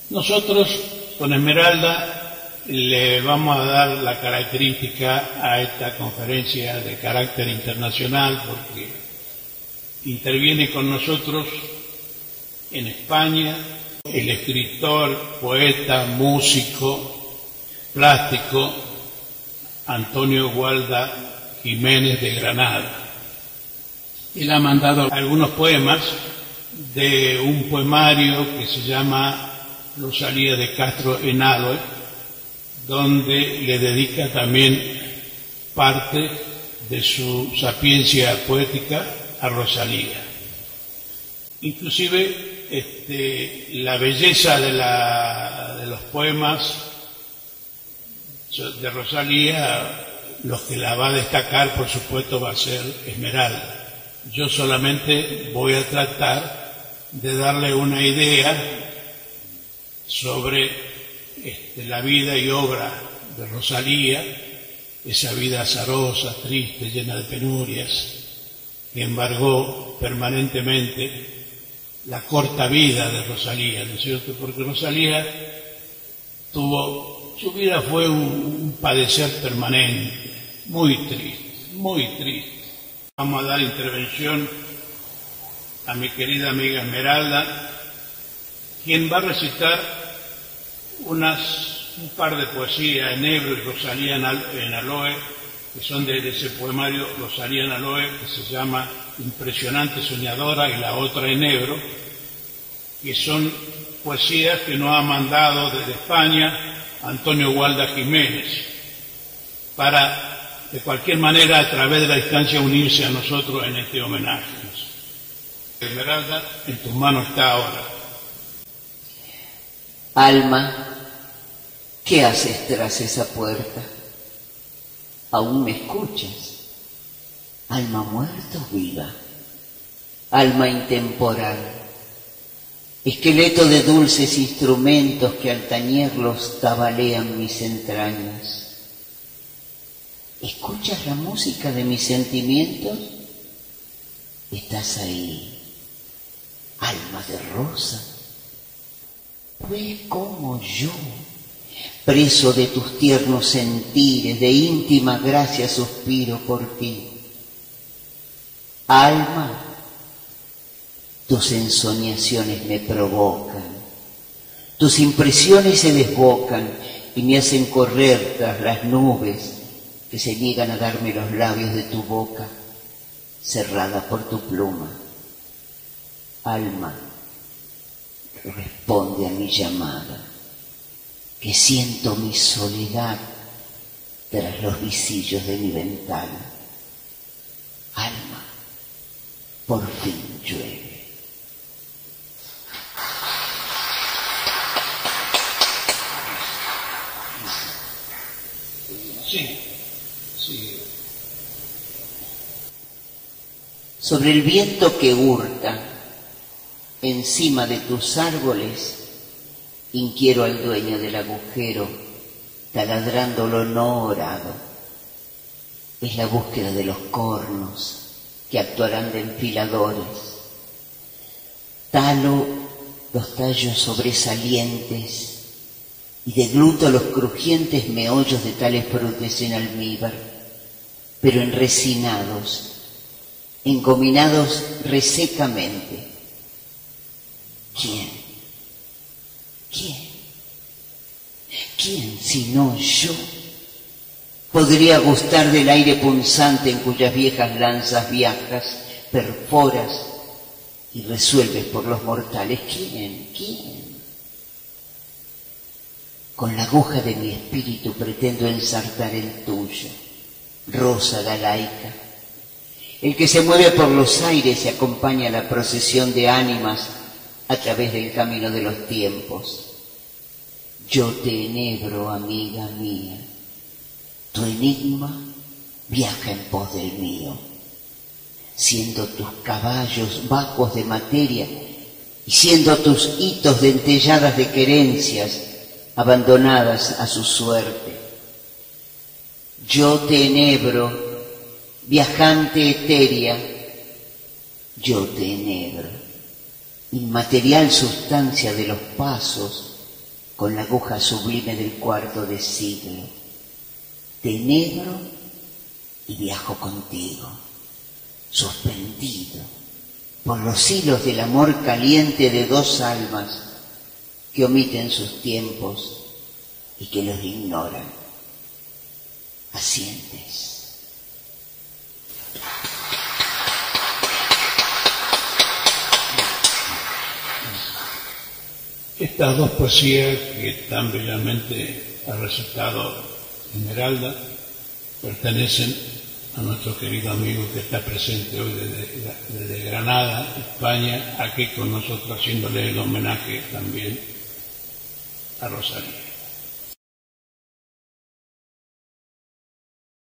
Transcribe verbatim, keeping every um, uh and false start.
Nosotros con Esmeralda le vamos a dar la característica a esta conferencia de carácter internacional porque interviene con nosotros en España el escritor, poeta, músico, plástico Antonio Gualda Jiménez de Granada. Él ha mandado algunos poemas de un poemario que se llama Rosalía de Castro en Aloe, donde le dedica también parte de su sapiencia poética a Rosalía. Inclusive este, la belleza de, la, de los poemas de Rosalía, los que la va a destacar, por supuesto, va a ser Esmeralda. Yo solamente voy a tratar de darle una idea sobre este, la vida y obra de Rosalía, esa vida azarosa, triste, llena de penurias, que embargó permanentemente la corta vida de Rosalía, ¿no es cierto? Porque Rosalía tuvo, su vida fue un, un padecer permanente, muy triste, muy triste. Vamos a dar intervención a mi querida amiga Esmeralda, quien va a recitar unas, un par de poesías en Ebro y Rosalía en Aloe, que son de, de ese poemario Rosalía en Aloe, que se llama Impresionante Soñadora, y la otra en Ebro, que son poesías que nos ha mandado desde España Antonio Gualda Jiménez, para de cualquier manera a través de la distancia unirse a nosotros en este homenaje. Esmeralda, en tus manos está ahora. Alma, ¿qué haces tras esa puerta? ¿Aún me escuchas? Alma muerta o viva, alma intemporal, esqueleto de dulces instrumentos que al tañerlos tabalean mis entrañas. ¿Escuchas la música de mis sentimientos? Estás ahí, alma de rosa, pues como yo, preso de tus tiernos sentires, de íntima gracia suspiro por ti. Alma, tus ensoñaciones me provocan, tus impresiones se desbocan y me hacen correr tras las nubes que se niegan a darme los labios de tu boca, cerrada por tu pluma. Alma, responde a mi llamada, que siento mi soledad tras los visillos de mi ventana. Alma, por fin llueve. Sí, sí. Sobre el viento que hurta encima de tus árboles, inquiero al dueño del agujero, taladrándolo no orado. Es la búsqueda de los cornos que actuarán de enfiladores. Talo los tallos sobresalientes y degluto los crujientes meollos de tales frutos en almíbar, pero enresinados, engominados resecamente. ¿Quién? ¿Quién? ¿Quién sino yo podría gustar del aire punzante en cuyas viejas lanzas viajas, perforas y resuelves por los mortales? ¿Quién? ¿Quién? Con la aguja de mi espíritu pretendo ensartar el tuyo, rosa galaica. El que se mueve por los aires y acompaña la procesión de ánimas a través del camino de los tiempos. Yo te enhebro, amiga mía. Tu enigma viaja en pos del mío, siendo tus caballos vacos de materia y siendo tus hitos dentelladas de querencias abandonadas a su suerte. Yo te enhebro, viajante etérea, yo te enhebro, inmaterial sustancia de los pasos con la aguja sublime del cuarto de siglo. Te enhebro y viajo contigo, suspendido por los hilos del amor caliente de dos almas que omiten sus tiempos y que los ignoran. Asientes. Estas dos poesías que tan bellamente ha recitado Esmeralda pertenecen a nuestro querido amigo que está presente hoy desde, desde Granada, España, aquí con nosotros haciéndole el homenaje también a Rosalía.